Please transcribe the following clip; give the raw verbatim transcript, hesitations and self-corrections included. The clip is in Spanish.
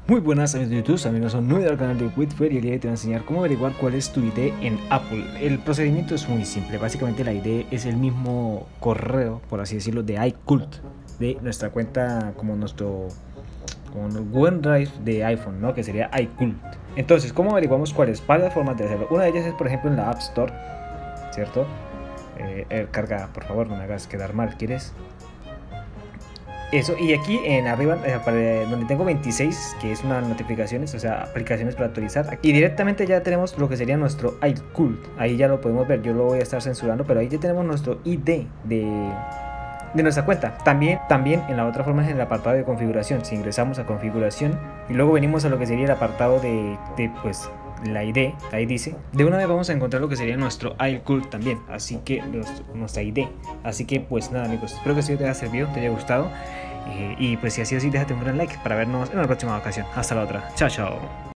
Muy buenas amigos de YouTube, amigos son nuevos al canal de Whitfer y el día de hoy te voy a enseñar cómo averiguar cuál es tu I D en Apple. El procedimiento es muy simple, básicamente la I D es el mismo correo, por así decirlo, de iCloud, de nuestra cuenta como nuestro como OneDrive de iPhone, ¿no? Que sería iCloud. Entonces, ¿cómo averiguamos cuáles? Varias formas de hacerlo. Una de ellas es, por ejemplo, en la App Store, ¿cierto? Eh, eh, carga, por favor, no me hagas quedar mal, ¿quieres? Eso, y aquí en arriba, eh, para, donde tengo veintiséis, que es una notificaciones, o sea, aplicaciones para actualizar, y directamente ya tenemos lo que sería nuestro iCloud. Ahí ya lo podemos ver, yo lo voy a estar censurando, pero ahí ya tenemos nuestro I D de, de nuestra cuenta. También, también en la otra forma es en el apartado de configuración. Si ingresamos a configuración y luego venimos a lo que sería el apartado de, de pues, la I D, ahí dice, de una vez vamos a encontrar lo que sería nuestro iCloud también, así que nuestro, nuestra I D. Así que pues nada amigos, espero que este video te haya servido, te haya gustado, eh, y pues si así es así déjate un gran like para vernos en la próxima ocasión. Hasta la otra, chao chao.